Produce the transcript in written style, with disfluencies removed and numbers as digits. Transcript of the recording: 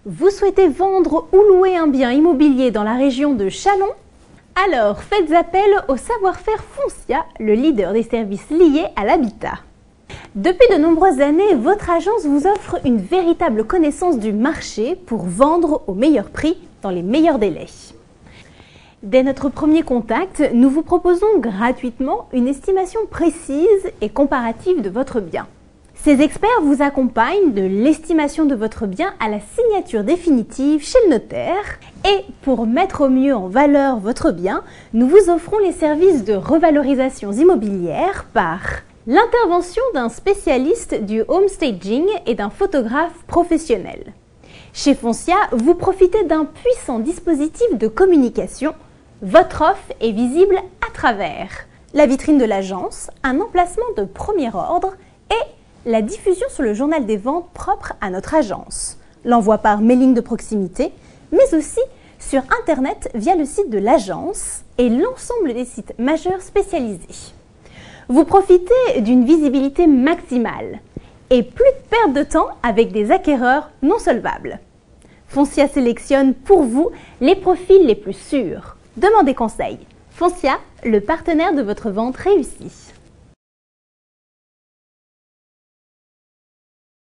Vous souhaitez vendre ou louer un bien immobilier dans la région de Châlons? Alors faites appel au savoir-faire Foncia, le leader des services liés à l'habitat. Depuis de nombreuses années, votre agence vous offre une véritable connaissance du marché pour vendre au meilleur prix dans les meilleurs délais. Dès notre premier contact, nous vous proposons gratuitement une estimation précise et comparative de votre bien. Ces experts vous accompagnent de l'estimation de votre bien à la signature définitive chez le notaire. Et pour mettre au mieux en valeur votre bien, nous vous offrons les services de revalorisation immobilière par l'intervention d'un spécialiste du home staging et d'un photographe professionnel. Chez Foncia, vous profitez d'un puissant dispositif de communication. Votre offre est visible à travers la vitrine de l'agence, un emplacement de premier ordre et la diffusion sur le journal des ventes propre à notre agence, l'envoi par mailing de proximité, mais aussi sur Internet via le site de l'agence et l'ensemble des sites majeurs spécialisés. Vous profitez d'une visibilité maximale et plus de perte de temps avec des acquéreurs non solvables. Foncia sélectionne pour vous les profils les plus sûrs. Demandez conseil. Foncia, le partenaire de votre vente réussie.